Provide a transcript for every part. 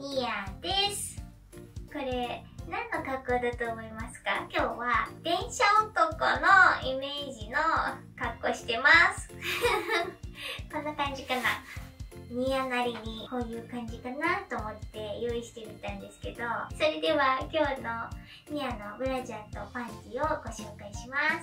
ニアです。これ何の格好だと思いますか？今日は電車男のイメージの格好してますこんな感じかな。ニアなりにこういう感じかなと思って用意してみたんですけど、それでは今日のニアのブラジャーとパンティをご紹介します。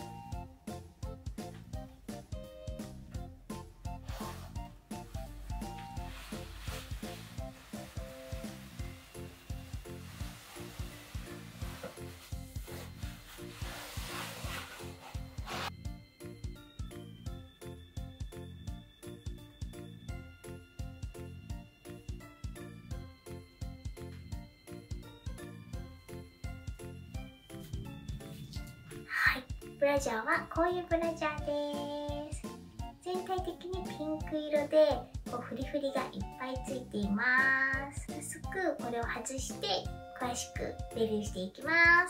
ブラジャーはこういうブラジャーです。全体的にピンク色でこうフリフリがいっぱいついています。早速これを外して詳しくレビューしていきます。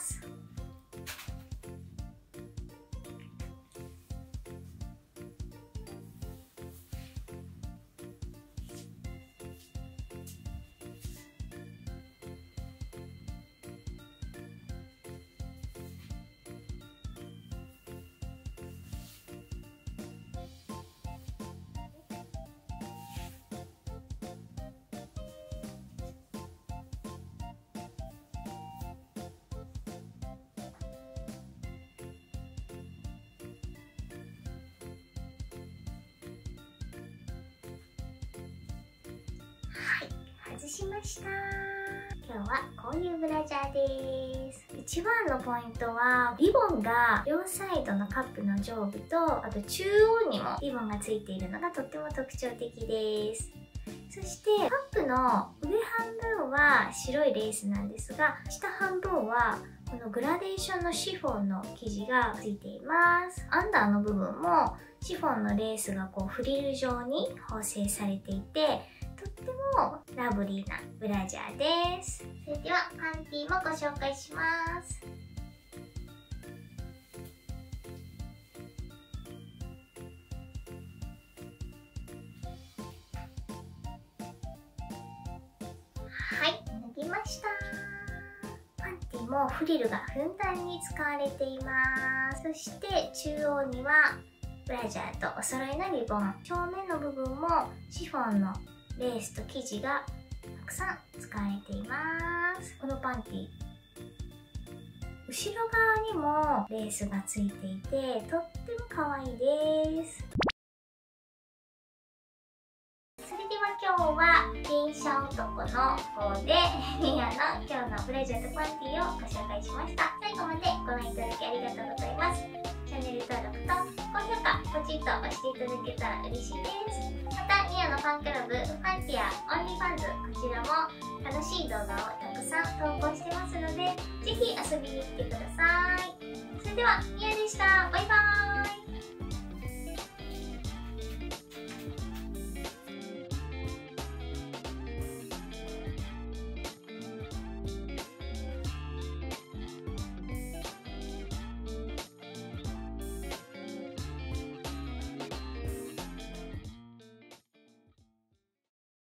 外しました。今日はこういうブラジャーです。一番のポイントはリボンが両サイドのカップの上部とあと中央にもリボンがついているのがとっても特徴的です。そしてカップの上半分は白いレースなんですが、下半分はこのグラデーションのシフォンの生地がついています。アンダーの部分もシフォンのレースがこうフリル状に縫製されていて、とってもラブリーなブラジャーです。それではパンティもご紹介します。はい、脱ぎました。パンティもフリルがふんだんに使われています。そして中央にはブラジャーとお揃いのリボン、正面の部分もシフォンのレースと生地がたくさん使われています。このパンティ、後ろ側にもレースがついていてとっても可愛いです。それでは今日は電車男の方でニアの今日のブラジャーとパンティをご紹介しました。最後までご覧いただきありがとうございます。チャンネル登録と高評価ポチッと押していただけたら嬉しいです。またニアのファンクラブファンティアオンリーファンズ、こちらも楽しい動画をたくさん投稿してますので、ぜひ遊びに来てください。それではニアでした。バイバーイ。